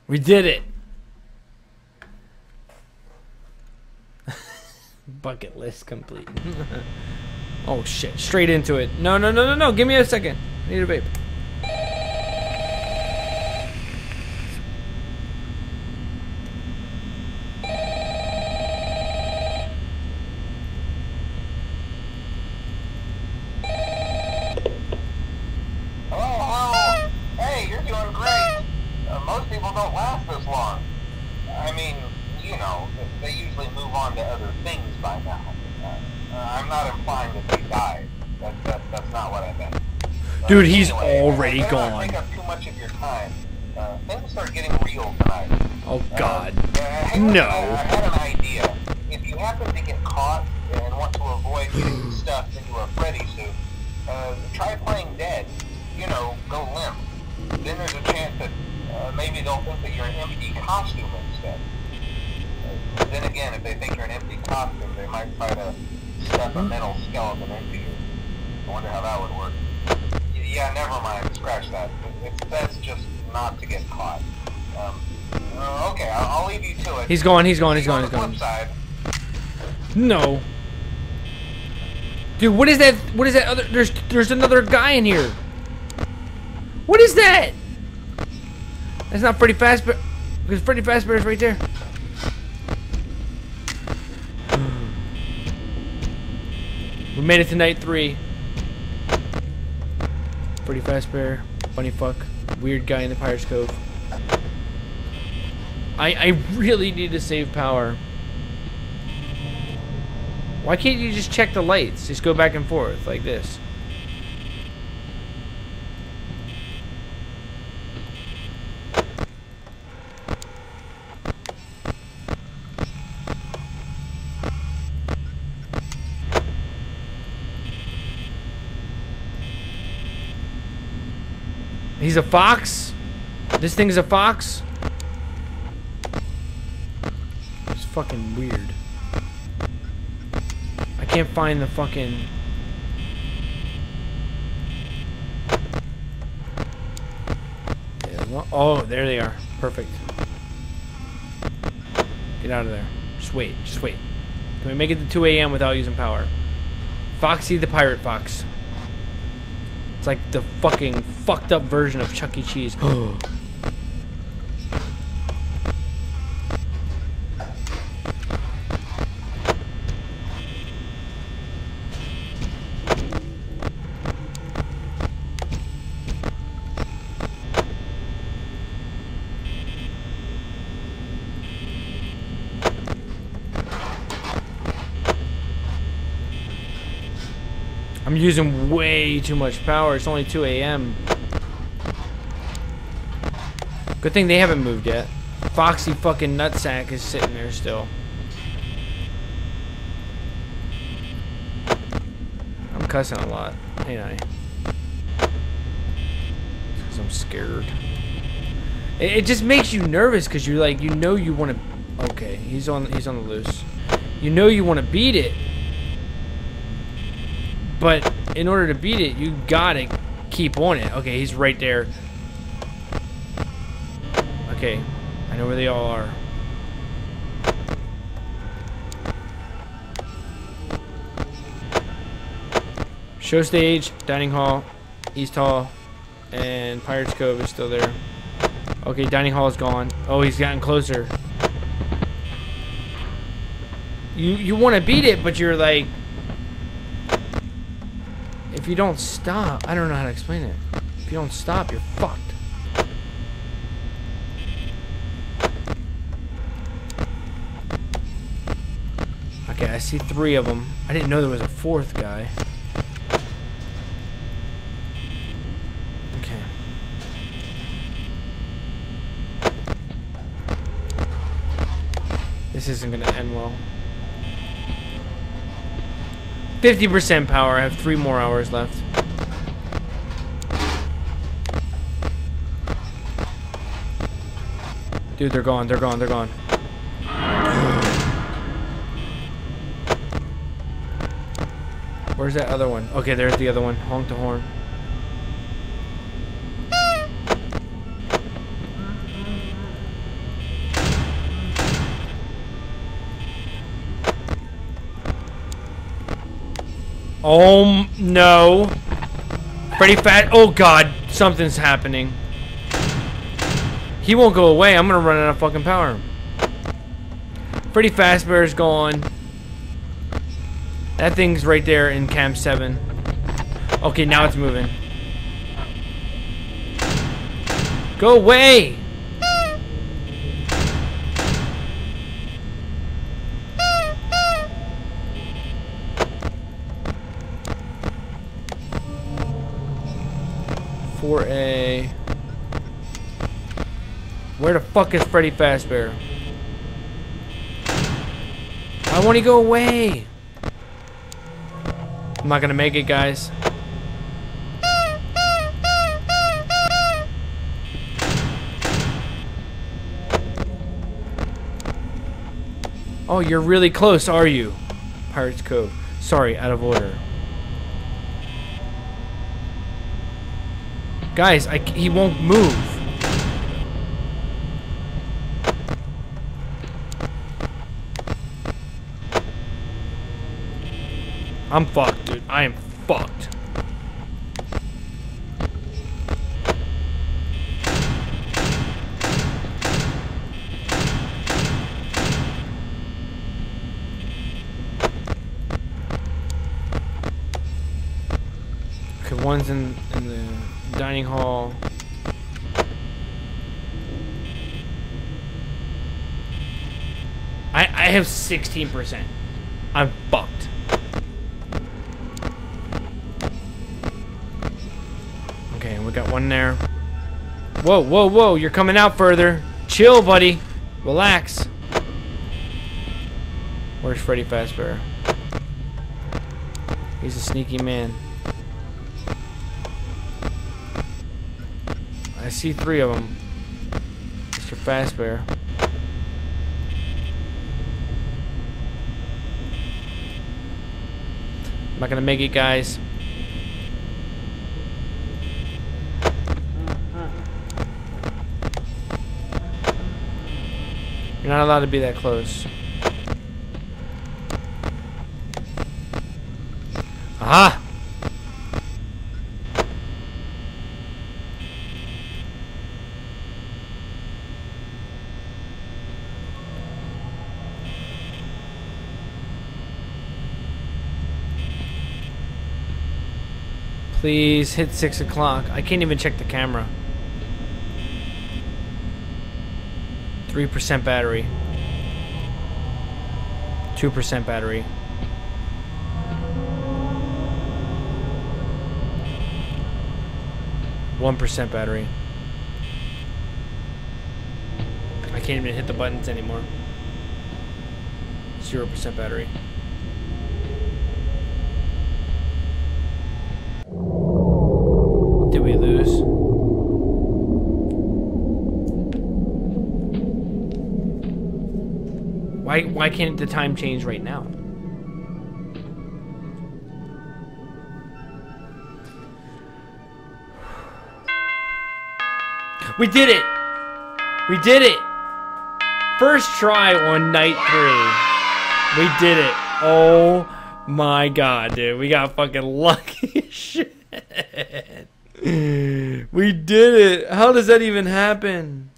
We did it. Bucket list complete. Oh shit, straight into it. No, no, no, no, no. Give me a second. I need a vape. Hello. Hey, you're doing great. Most people don't last this long. I mean, you know, they usually move on to other things by now. I'm not implying that they died. That's not what I meant. Dude, he's anyway, already I gone. take up too much of your time. Things start getting real tonight. Oh God. Hey, No. I had an idea. If you happen to get caught and want to avoid getting stuffed into a Freddy suit, try playing dead. You know, go limp. Then there's a chance that maybe they'll think that you're an empty costume instead. Then again, if they think you're an empty costume, they might try to stuff a metal skeleton into you. I wonder how that would work. Yeah, never mind. Scratch that. It's best just not to get caught. Okay, I'll leave you to it. He's gone. He's gone. He's gone. He's On the gone. flip side, No. Dude, what is that? What is that other? There's another guy in here. What is that? That's not Freddy Fazbear. Because Freddy Fazbear is right there. We made it to night 3. Freddy Fazbear, Bunny Fuck, weird guy in the Pirate's Cove. I really need to save power. Why can't you just check the lights? Just go back and forth like this. He's a fox? This thing's a fox? It's fucking weird. I can't find the fucking... Oh, there they are. Perfect. Get out of there. Just wait. Just wait. Can we make it to 2 a.m. without using power? Foxy the Pirate Fox. It's like the fucking fucked up version of Chuck E. Cheese. I'm using way too much power. It's only 2 a.m. Good thing they haven't moved yet. Foxy fucking nutsack is sitting there still. I'm cussing a lot, ain't I? Because I'm scared. It just makes you nervous because you're like, you know you want to... Okay, he's on the loose. You know you want to beat it. But in order to beat it, you gotta keep on it. Okay, he's right there. Okay, I know where they all are. Show stage, dining hall, East Hall, and Pirate's Cove is still there. Okay, dining hall is gone. Oh, he's gotten closer. You want to beat it, but you're like... If you don't stop, I don't know how to explain it. If you don't stop, you're fucked. Okay, I see 3 of them. I didn't know there was a 4th guy. Okay. This isn't gonna end well. 50% power. I have 3 more hours left. Dude, they're gone. They're gone. They're gone. Where's that other one? Okay, there's the other one. Honk the horn. Oh, no. Freddy Fat. Oh, God. Something's happening. He won't go away. I'm going to run out of fucking power. Freddy Fazbear is gone. That thing's right there in Camp 7. Okay, now it's moving. Go away! A. Where the fuck is Freddy Fazbear? Why won't he go away? I'm not gonna make it, guys. Oh, you're really close, are you? Pirates Cove. Sorry, out of order. Guys, he won't move. I'm fucked, dude. I am fucked. Okay, one's in the dining hall. I have 16%. I'm fucked. Okay, we got one there. Whoa, whoa, whoa, you're coming out further. Chill, buddy. Relax. Where's Freddy Fazbear? He's a sneaky man. I see 3 of them. Mr. Fazbear. I'm not gonna make it, guys. You're not allowed to be that close. Aha! Please hit 6 o'clock. I can't even check the camera. 3% battery. 2% battery. 1% battery. I can't even hit the buttons anymore. 0% battery. Did we lose? Why can't the time change right now? We did it! We did it! First try on night 3. We did it. Oh my god, dude. We got fucking lucky as shit. We did it. How does that even happen?